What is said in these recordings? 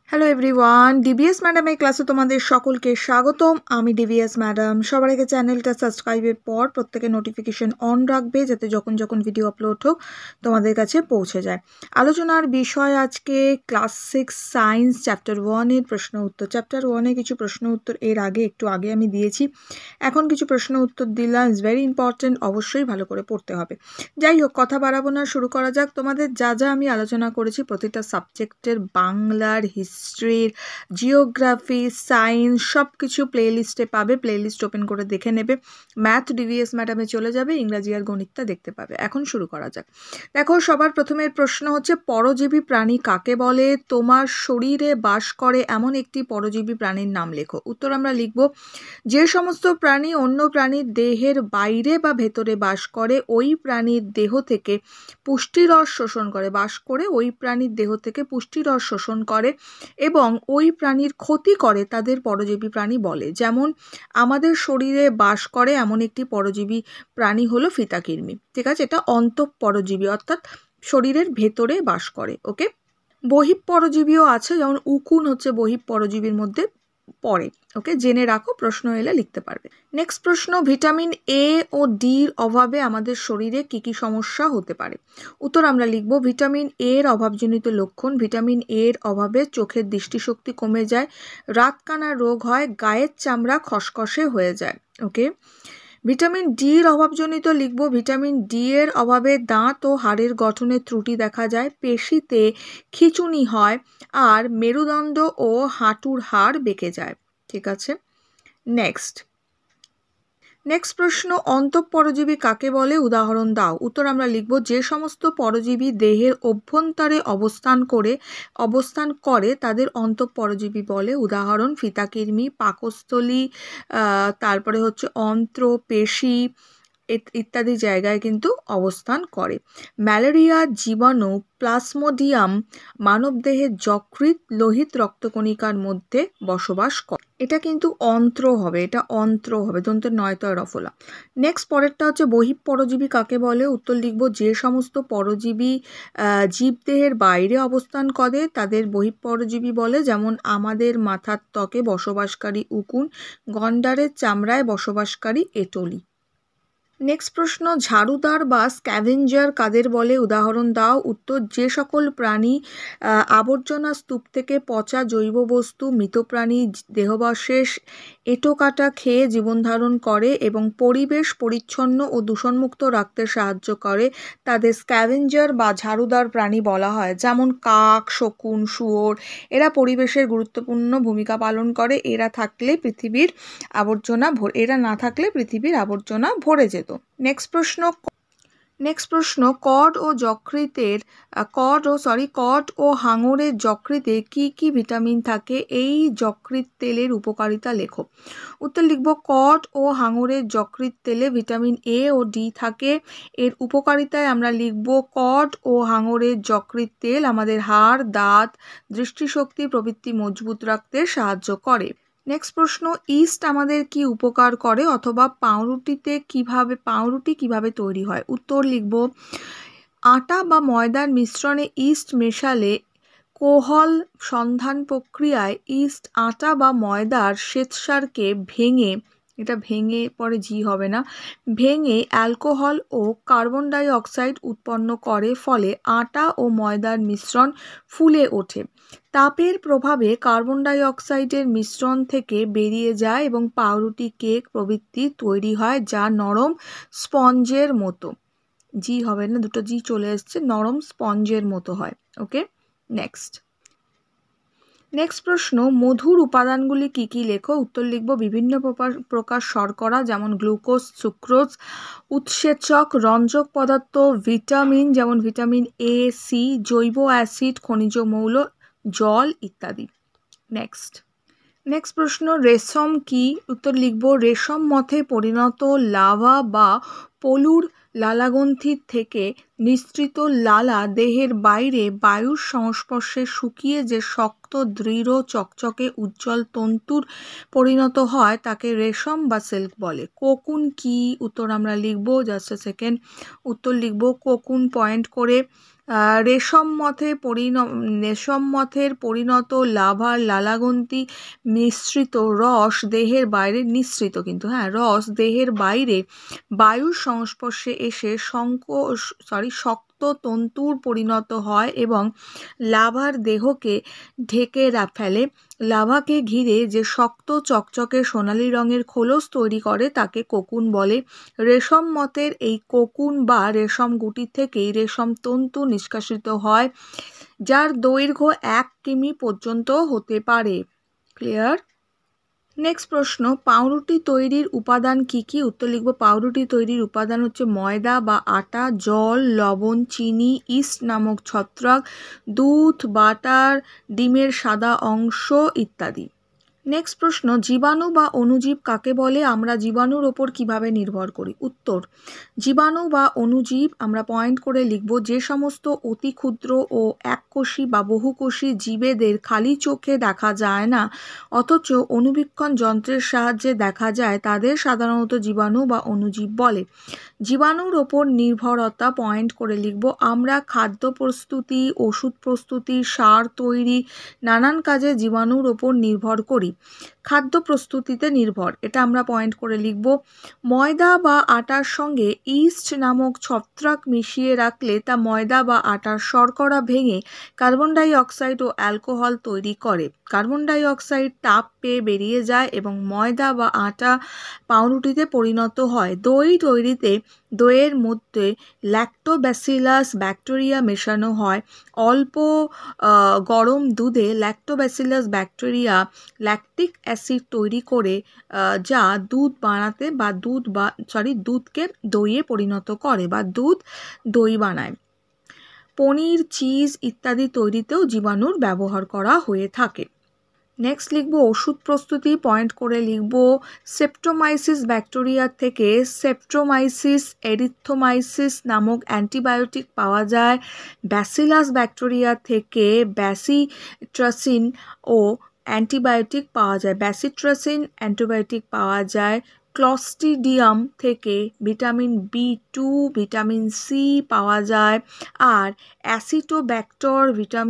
Hello everyone, DVS ম্যাডামের ক্লাসে তোমাদের সকলকে স্বাগতম। আমি ডিভিএস ম্যাডাম। সবার আগে চ্যানেলটা সাবস্ক্রাইবের পর প্রত্যেকে নোটিফিকেশন অন রাখবে, যাতে যখন যখন ভিডিও আপলোড হোক তোমাদের কাছে পৌঁছে যায়। আলোচনার বিষয় আজকে ক্লাস 6 সায়েন্স চ্যাপ্টার 1-এর প্রশ্ন উত্তর। চ্যাপ্টার 1-এ কিছু প্রশ্ন উত্তর একটু আগে আমি দিয়েছি, এখন কিছু প্রশ্ন উত্তর দিলাম। ইটস ভেরি ইম্পর্টেন্ট, অবশ্যই ভালো করে পড়তে হবে। যাই হোক, কথা বাড়াবো না, শুরু করা যাক। তোমাদের যা যা আমি আলোচনা করেছি প্রতিটা সাবজেক্টের, বাংলার, হিস্ট্রির, জিওগ্রাফি, সায়েন্স, সব কিছু প্লেলিস্টে পাবে। প্লেলিস্ট ওপেন করে দেখে নেবে। ম্যাথ ডিভিএস ম্যাডামে চলে যাবে, ইংরাজি আর গণিতটা দেখতে পাবে। এখন শুরু করা যাক। দেখো, সবার প্রথমের প্রশ্ন হচ্ছে পরজীবী প্রাণী কাকে বলে? তোমার শরীরে বাস করে এমন একটি পরজীবী প্রাণীর নাম লেখো। উত্তর আমরা লিখব, যে সমস্ত প্রাণী অন্য প্রাণীর দেহের বাইরে বা ভেতরে বাস করে, ওই প্রাণীর দেহ থেকে পুষ্টিরস শোষণ করে, বাস করে ওই প্রাণীর দেহ থেকে পুষ্টিরস শোষণ করে এবং ওই প্রাণীর ক্ষতি করে, তাদের পরজীবী প্রাণী বলে। যেমন আমাদের শরীরে বাস করে এমন একটি পরজীবী প্রাণী হলো ফিতাকৃমি। ঠিক আছে, এটা অন্তঃপরজীবী, অর্থাৎ শরীরের ভেতরে বাস করে। ওকে, বহিঃপরজীবীও আছে, যেমন উকুন হচ্ছে বহিঃপরজীবীর মধ্যে পড়ে। ওকে, জেনে রাখো, প্রশ্ন এলে লিখতে পারবে। নেক্সট প্রশ্ন, ভিটামিন এ ও ডির অভাবে আমাদের শরীরে কি কি সমস্যা হতে পারে? উত্তর আমরা লিখব, ভিটামিন এর অভাবজনিত লক্ষণ, ভিটামিন এর অভাবে চোখের দৃষ্টিশক্তি কমে যায়, রাতকানা রোগ হয়, গায়ের চামড়া খসখসে হয়ে যায়। ওকে, ভিটামিন ডির অভাবজনিত লিখব, ভিটামিন ডি এর অভাবে দাঁত ও হাড়ের গঠনের ত্রুটি দেখা যায়, পেশিতে খিঁচুনি হয়, আর মেরুদণ্ড ও হাঁটুর হাড় বেঁকে যায়। ঠিক আছে, নেক্সট প্রশ্ন, অন্তঃপরজীবী কাকে বলে? উদাহরণ দাও। উত্তর আমরা লিখব, যে সমস্ত পরজীবী দেহের অভ্যন্তরে অবস্থান করে তাদের অন্তঃপরজীবী বলে। উদাহরণ ফিতাকৃমি, পাকস্থলী, তারপরে হচ্ছে অন্ত্র, পেশি ইত্যাদি জায়গায় কিন্তু অবস্থান করে। ম্যালেরিয়া জীবাণু প্লাজমোডিয়াম মানবদেহের যকৃৎ লোহিত রক্তকণিকার মধ্যে বসবাস করে। এটা কিন্তু অন্ত্র হবে, দন্তের নয়তয় রফলা। নেক্সট পরেরটা হচ্ছে বহিঃপরজীবী কাকে বলে? উত্তর লিখব, যে সমস্ত পরজীবী জীবদেহের বাইরে অবস্থান করে তাদের বহিঃপরজীবী বলে। যেমন আমাদের মাথার ত্বকে বসবাসকারী উকুন, গন্ডারের চামড়ায় বসবাসকারী এটলি। নেক্সট প্রশ্ন, ঝাড়ুদার বা স্ক্যাভেঞ্জার কাদের বলে? উদাহরণ দাও। উত্তর, যে সকল প্রাণী আবর্জনা স্তূপ থেকে পচা জৈব বস্তু, মৃত প্রাণী দেহাবশেষ, এঁটোকাটা খেয়ে জীবন ধারণ করে এবং পরিবেশ পরিচ্ছন্ন ও দূষণমুক্ত রাখতে সাহায্য করে, তাদের স্ক্যাভেঞ্জার বা ঝাড়ুদার প্রাণী বলা হয়। যেমন কাক, শকুন, শুয়োর, এরা পরিবেশের গুরুত্বপূর্ণ ভূমিকা পালন করে। এরা না থাকলে পৃথিবীর আবর্জনা ভরে যেত। নেক্সট প্রশ্ন, কড ও হাঙরের যকৃতে কি কি ভিটামিন থাকে? এই যকৃৎ তেলের উপকারিতা লেখো। উত্তর লিখব, কড ও হাঙরের যকৃৎ তেলে ভিটামিন এ ও ডি থাকে। এর উপকারিতায় আমরা লিখব, কড ও হাঙরের যকৃৎ তেল আমাদের হাড়, দাঁত, দৃষ্টিশক্তি প্রভৃতি মজবুত রাখতে সাহায্য করে। নেক্সট প্রশ্ন, ইস্ট আমাদের কি উপকার করে, অথবা পাউরুটি কিভাবে তৈরি হয়? উত্তর লিখব, আটা বা ময়দার মিশ্রণে ইস্ট মেশালে কোহল সন্ধান প্রক্রিয়ায় ইস্ট আটা বা ময়দার শ্বেতসারকে ভেঙে অ্যালকোহল ও কার্বন ডাই অক্সাইড উৎপন্ন করে, ফলে আটা ও ময়দার মিশ্রণ ফুলে ওঠে। তাপের প্রভাবে কার্বন ডাই অক্সাইডের মিশ্রণ থেকে বেরিয়ে যায় এবং পাউরুটি, কেক প্রভৃতি তৈরি হয়, যা নরম স্পঞ্জের মতো। দুটো জি চলে এসছে, নরম স্পঞ্জের মতো হয়। ওকে, নেক্সট প্রশ্ন, মধুর উপাদানগুলি কি কি লেখো। উত্তর লিখব, বিভিন্ন প্রকার শর্করা, যেমন গ্লুকোজ, সুক্রোজ, উৎসেচক, রঞ্জক পদার্থ, ভিটামিন, যেমন ভিটামিন এ, সি, জৈব অ্যাসিড, খনিজ মৌল, জল ইত্যাদি। নেক্সট প্রশ্ন, রেশম কি? উত্তর লিখব, রেশম মথে পরিণত লার্ভা বা পলুর লালাগ্রন্থি থেকে নিঃসৃত লালা দেহের বাইরে বায়ুর সংস্পর্শে শুকিয়ে যে শক্ত, দৃঢ়, চকচকে, উজ্জ্বল তন্তুর পরিণত হয় তাকে রেশম বা সিল্ক বলে। কোকুন কি? উত্তর আমরা লিখব, উত্তর লিখব, কোকুন পয়েন্ট করে রেশম মথের পরিণত লাভার লালাগ্রন্থি মিশ্রিত রস দেহের বাইরে নিঃসৃত কিন্তু রস দেহের বাইরে বায়ুর সংস্পর্শে এসে শক্ত তন্তুর পরিণত হয় এবং লাভার দেহকে ঢেকে ফেলে। লাভাকে ঘিরে যে শক্ত চকচকে সোনালি রঙের খোলস তৈরি করে তাকে কোকুন বলে। রেশম মথের এই কোকুন বা রেশম গুটি থেকেই রেশম তন্তু নিষ্কাশিত হয়, যার দৈর্ঘ্য 1 কিমি পর্যন্ত হতে পারে। ক্লিয়ার? নেক্সট প্রশ্ন, পাউরুটি তৈরির উপাদান কি কি? উত্তর লিখব পাউরুটি তৈরির উপাদান হচ্ছে ময়দা বা আটা, জল, লবণ, চিনি, ইস্ট নামক ছত্রাক, দুধ, বাটার, ডিমের সাদা অংশ ইত্যাদি। নেক্সট প্রশ্ন, জীবাণু বা অণুজীব কাকে বলে? আমরা জীবাণুর ওপর কিভাবে নির্ভর করি? উত্তর, জীবাণু বা অণুজীব আমরা পয়েন্ট করে লিখব যে সমস্ত অতি ক্ষুদ্র ও এককোষী বা বহুকোষী জীবেদের খালি চোখে দেখা যায় না অথচ অণুবীক্ষণ যন্ত্রের সাহায্যে দেখা যায় তাদের সাধারণত জীবাণু বা অণুজীব বলে। জীবাণুর ওপর নির্ভরতা পয়েন্ট করে লিখব আমরা খাদ্য প্রস্তুতি, ওষুধ প্রস্তুতি, সার তৈরি নানান কাজে জীবাণুর ওপর নির্ভর করি। খাদ্য প্রস্তুতিতে নির্ভর, এটা আমরা পয়েন্ট করে লিখব। ময়দা বা আটার সঙ্গে ইস্ট নামক ছত্রাক মিশিয়ে রাখলে তা ময়দা বা আটার শর্করা ভেঙে কার্বন ডাই অক্সাইড ও অ্যালকোহল তৈরি করে। কার্বন ডাই অক্সাইড তাপ পেয়ে বেরিয়ে যায় এবং ময়দা বা আটা পাউরুটিতে পরিণত হয়। দই তৈরিতে দইয়ের মধ্যে ল্যাক্টোব্যাসিলাস ব্যাকটেরিয়া মেশানো হয়। অল্প গরম দুধে ল্যাক্টোব্যাসিলাস ব্যাকটেরিয়া ল্যাকটিক অ্যাসিড তৈরি করে যা দুধ বানাতে বা দুধকে দইয়ে পরিণত করে বা দুধ দই বানায়। পনির, চিজ ইত্যাদি তৈরিতেও জীবাণুর ব্যবহার করা হয়ে থাকে। নেক্সট লিখব ওষুধ প্রস্তুতি, পয়েন্ট করে লিখব সেপ্টোমাইসিস ব্যাকটেরিয়া থেকে সেপ্টোমাইসিস এরিথ্রোমাইসিস নামক অ্যান্টিবায়োটিক পাওয়া যায়। ব্যাসিলাস ব্যাকটেরিয়া থেকে ব্যাসিট্রাসিন ও অ্যান্টিবায়োটিক পাওয়া যায়। ব্যাসিট্রাসিন অ্যান্টিবায়োটিক পাওয়া যায়। ক্লস্ট্রিডিয়াম থেকে ভিটামিন B2, ভিটামিন সি পাওয়া যায়। আর অ্যাসিটোব্যাক্টর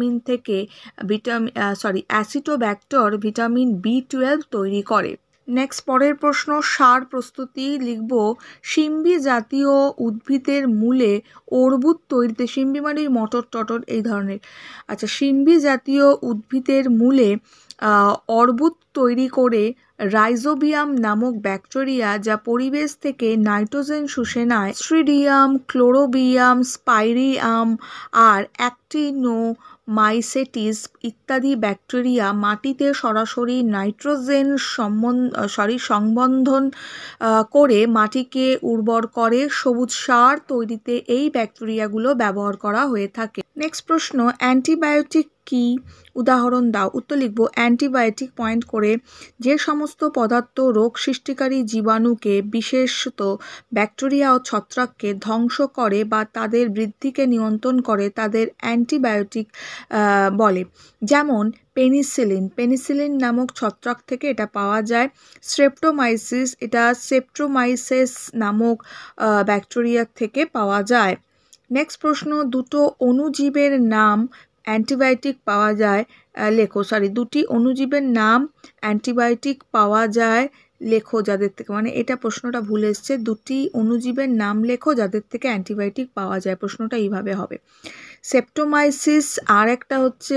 ভিটামিন B12 তৈরি করে। নেক্সট পরের প্রশ্ন, সার প্রস্তুতি লিখব শিম্বি জাতীয় উদ্ভিদের মূলে অর্বুদ তৈরিতে, শিম্বি মানে মটর টটর এই ধরনের, শিম্বি জাতীয় উদ্ভিদের মূলে অর্বুদ তৈরি করে রাইজোবিয়াম নামক ব্যাকটেরিয়া যা পরিবেশ থেকে নাইট্রোজেন শুষে নেয়। স্ট্রিডিয়াম, ক্লোরোবিয়াম, স্পাইরিয়াম আর অ্যাক্টিনোমাইসেটিস ইত্যাদি ব্যাকটেরিয়া মাটিতে সরাসরি নাইট্রোজেন সংবন্ধন করে মাটিকে উর্বর করে। সবুজ সার তৈরিতে এই ব্যাকটেরিয়াগুলো ব্যবহার করা হয়ে থাকে। নেক্সট প্রশ্ন, অ্যান্টিবায়োটিক কি? উদাহরণ দাও। উত্তর লিখব অ্যান্টিবায়োটিক পয়েন্ট করে যে সমস্ত পদার্থ রোগ সৃষ্টিকারী জীবাণুকে বিশেষত ব্যাকটেরিয়া ও ছত্রাককে ধ্বংস করে বা তাদের বৃদ্ধিকে নিয়ন্ত্রণ করে তাদের অ্যান্টিবায়োটিক বলে। যেমন পেনিসিলিন নামক ছত্রাক থেকে এটা পাওয়া যায়। স্ট্রেপ্টোমাইসিস, এটা সেপ্টোমাইসিস নামক ব্যাকটেরিয়া থেকে পাওয়া যায়। নেক্সট প্রশ্ন, দুটো অণুজীবের নাম অ্যান্টিবায়োটিক পাওয়া যায় দুটি অণুজীবের নাম অ্যান্টিবায়োটিক পাওয়া যায় লেখো যাদের থেকে, মানে এটা প্রশ্নটা ভুল এসছে, দুটি অণুজীবের নাম লেখো যাদের থেকে অ্যান্টিবায়োটিক পাওয়া যায়। প্রশ্নটা এইভাবে হবে। সেপ্টোমাইসিস আরেকটা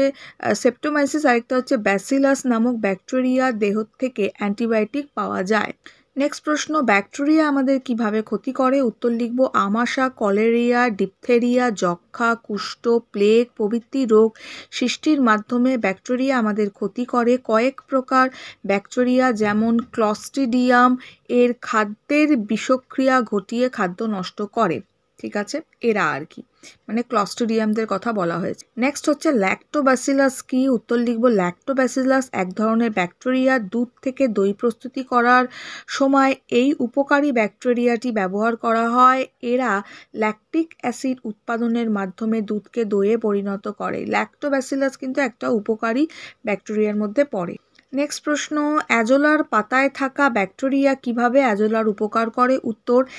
হচ্ছে ব্যাসিলাস নামক ব্যাকটেরিয়া দেহ থেকে অ্যান্টিবায়োটিক পাওয়া যায়। নেক্সট প্রশ্ন, ব্যাকটেরিয়া আমাদের কিভাবে ক্ষতি করে? উত্তর লিখব আমাশা, কলেরিয়া, ডিপথেরিয়া, যক্ষ্মা, কুষ্ঠ, প্লেগ প্রভৃতি রোগ সৃষ্টির মাধ্যমে ব্যাকটেরিয়া আমাদের ক্ষতি করে। কয়েক প্রকার ব্যাকটেরিয়া যেমন ক্লস্ট্রিডিয়াম এর খাদ্যের বিষক্রিয়া ঘটিয়ে খাদ্য নষ্ট করে। ঠিক আছে, এরা আর কি, মানে ক্লস্ট্রিডিয়ামদের কথা বলা হয়েছে। নেক্সট হচ্ছে ল্যাক্টোব্যাসিলাস কি? উত্তর লিখব ল্যাক্টোব্যাসিলাস এক ধরনের ব্যাকটেরিয়া। দুধ থেকে দই প্রস্তুতি করার সময় এই উপকারী ব্যাকটেরিয়াটি ব্যবহার করা হয়। এরা ল্যাকটিক অ্যাসিড উৎপাদনের মাধ্যমে দুধকে দইয়ে পরিণত করে। ল্যাক্টোব্যাসিলাস কিন্তু একটা উপকারী ব্যাকটেরিয়ার মধ্যে পড়ে। নেক্সট প্রশ্ন, অ্যাজোলার পাতায় থাকা ব্যাকটেরিয়া কিভাবে অ্যাজোলার উপকার করে? উত্তর,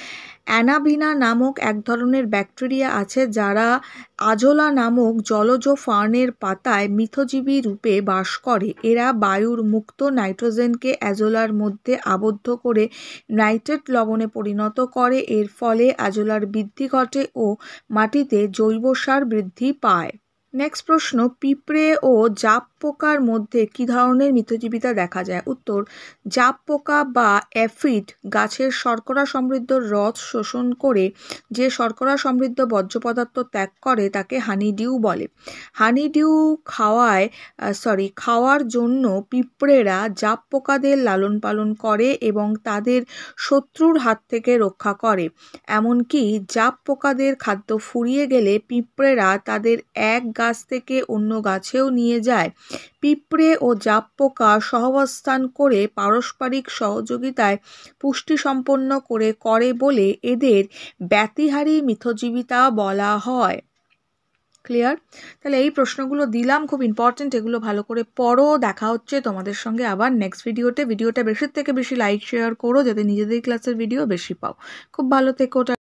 অ্যানাবিনা নামক এক ধরনের ব্যাকটেরিয়া আছে যারা আজোলা নামক জলজ ফার্নের পাতায় মিথজীবী রূপে বাস করে। এরা বায়ুর মুক্ত নাইট্রোজেনকে অ্যাজোলার মধ্যে আবদ্ধ করে নাইট্রেট লবণে পরিণত করে। এর ফলে অ্যাজোলার বৃদ্ধি ঘটে ও মাটিতে জৈব সার বৃদ্ধি পায়। নেক্সট প্রশ্ন, পিঁপড়ে ও জাপ পোকার মধ্যে কী ধরনের মিথজীবিতা দেখা যায়? উত্তর, জাপ পোকা বা অ্যাফিড গাছের শর্করা সমৃদ্ধ রস শোষণ করে যে শর্করা সমৃদ্ধ বর্জ্য পদার্থ ত্যাগ করে তাকে হানিডিউ বলে। হানিডিউ খাওয়ার জন্য পিঁপড়েরা জাপ পোকাদের লালন পালন করে এবং তাদের শত্রুর হাত থেকে রক্ষা করে। এমনকি জাপ পোকাদের খাদ্য ফুরিয়ে গেলে পিঁপড়েরা তাদের এক গাছ থেকে অন্য গাছেও নিয়ে যায়। পিঁপড়ে ও জাপ পোকা সহাবস্থান করে পারস্পরিক সহযোগিতায় পুষ্টি সম্পন্ন করে বলে এদের ব্যতিহারী মিথজীবিতা বলা হয়। ক্লিয়ার? তাহলে এই প্রশ্নগুলো দিলাম, খুব ইম্পর্টেন্ট, এগুলো ভালো করে পড়ো। দেখা হচ্ছে তোমাদের সঙ্গে আবার নেক্সট ভিডিওতে। ভিডিওটা বেশির থেকে বেশি লাইক শেয়ার করো যাতে নিজেদের ক্লাসের ভিডিও বেশি পাও। খুব ভালো থেকো।